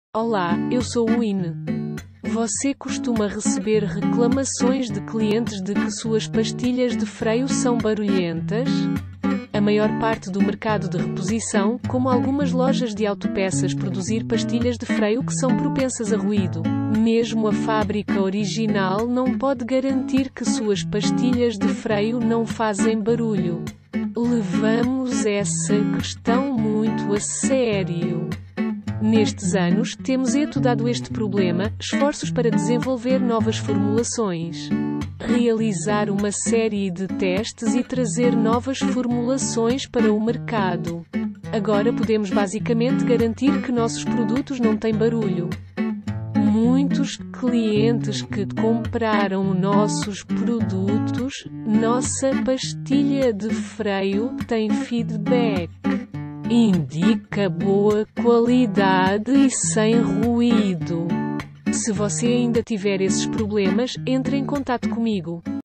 Olá, eu sou o Ine. Você costuma receber reclamações de clientes de que suas pastilhas de freio são barulhentas? A maior parte do mercado de reposição, como algumas lojas de autopeças, produzir pastilhas de freio que são propensas a ruído. Mesmo a fábrica original não pode garantir que suas pastilhas de freio não fazem barulho. Levamos essa questão muito a sério. Nestes anos, temos estudado este problema, esforços para desenvolver novas formulações, realizar uma série de testes e trazer novas formulações para o mercado. Agora podemos basicamente garantir que nossos produtos não têm barulho. Muitos clientes que compraram nossos produtos, nossa pastilha de freio tem feedback. Indica boa qualidade e sem ruído. Se você ainda tiver esses problemas, entre em contato comigo.